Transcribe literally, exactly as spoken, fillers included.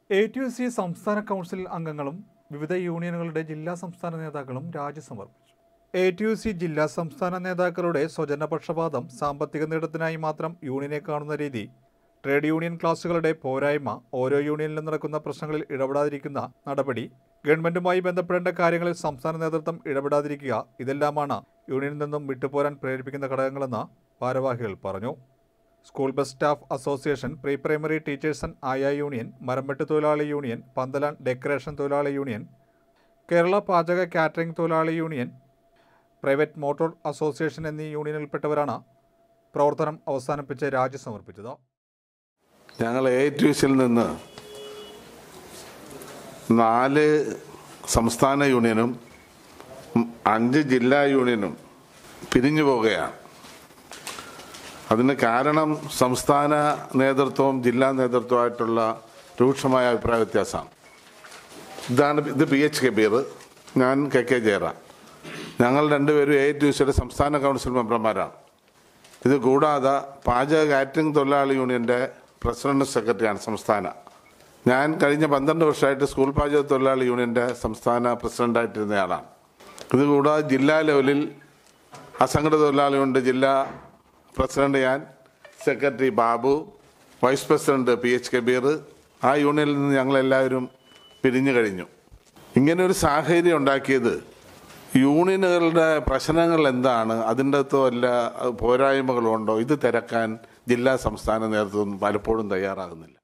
A T U C സംസ്ഥാന council അംഗങ്ങളും വിവിധ യൂണിയനുകളുടെ ജില്ലാ സംസ്ഥാന നേതാക്കളും രാജി സമർപ്പിച്ചു. എ ടി യു സി ജില്ലാ സംസ്ഥാന നേതാക്കളുടെ സ്വജനപക്ഷപാതം, സാമ്പത്തിക നേട്ടത്തിനായി മാത്രം യൂണിയനെ കാണുന്ന രീതി, ട്രേഡ് യൂണിയൻ ക്ലാസുകളുടെ പോരായ്മ, ഓരോ യൂണിയനിലും നടക്കുന്ന പ്രശ്നങ്ങളിൽ ഇടപെടാതിരിക്കുന്ന നടപടി, ഗവൺമെന്റുമായി ബന്ധപ്പെടേണ്ട കാര്യങ്ങളിൽ സംസ്ഥാന നേതൃത്വം ഇടപെടാതിരിക്കുക, ഇതെല്ലാമാണ് യൂണിയനിൽ നിന്നും വിട്ടുപോരാൻ പ്രേരിപ്പിക്കുന്ന ഘടകങ്ങളെന്ന് ഭാരവാഹികൾ പറഞ്ഞു. School bus staff association, pre primary teachers and ആയ യൂണിയൻ, മരംവെട്ട് തൊഴിലാളി യൂണിയൻ, പന്തലാൻ ഡെക്കറേഷൻ തൊഴിലാളി യൂണിയൻ, കേരള പാചക കാറ്ററിംഗ് തൊഴിലാളി യൂണിയൻ, പ്രൈവറ്റ് മോട്ടോർ അസോസിയേഷൻ എന്നീ യൂണിയനിൽപ്പെട്ടവരാണ് പ്രവർത്തനം അവസാനിപ്പിച്ച് രാജി സമർപ്പിച്ചത്. ഞങ്ങൾ എ ടി യു സിയിൽ നിന്ന് നാല് സംസ്ഥാന യൂണിയനും അഞ്ച് ജില്ലാ യൂണിയനും പിരിഞ്ഞു പോവുകയാണ്. അതിന് കാരണം സംസ്ഥാന നേതൃത്വവും ജില്ലാ നേതൃത്വമായിട്ടുള്ള രൂക്ഷമായ അഭിപ്രായ വ്യത്യാസമാണ്. ഇതാണ് ഇത് പി എച്ച് കബീർ, ഞാൻ കെ കെ ജയറാം. ഞങ്ങൾ രണ്ടുപേരും എ ടി യു സിയുടെ സംസ്ഥാന കൗൺസിൽ മെമ്പർമാരാണ്. ഇത് കൂടാതെ പാചക കാറ്ററിംഗ് തൊഴിലാളി യൂണിയൻ്റെ പ്രസിഡന്റ് സെക്രട്ടറിയാണ് സംസ്ഥാന. ഞാൻ കഴിഞ്ഞ പന്ത്രണ്ട് വർഷമായിട്ട് സ്കൂൾ പാചക തൊഴിലാളി യൂണിയൻ്റെ സംസ്ഥാന പ്രസിഡന്റായിട്ടിരുന്നയാളാണ്. ഇതുകൂടാതെ ജില്ലാ ലെവലിൽ അസംഘടിത തൊഴിലാളി യൂണിയൻ്റെ ജില്ലാ പ്രസിഡന്റ് ഞാൻ, secretary Babu, vice president P H Kabeer. ആ യൂണിയനിൽ നിന്ന് ഞങ്ങളെല്ലാവരും പിരിഞ്ഞു കഴിഞ്ഞു. ഇങ്ങനെ ഒരു സാഹചര്യം ഉണ്ടാക്കിയത് യൂണിയനുകളുടെ പ്രശ്നങ്ങൾ എന്താണ്, അതിൻ്റെ അകത്ത് വല്ല പോരായ്മകളുണ്ടോ, ഇത് തിരക്കാൻ ജില്ലാ സംസ്ഥാന നേതൃത്വം പലപ്പോഴും തയ്യാറാകുന്നില്ല.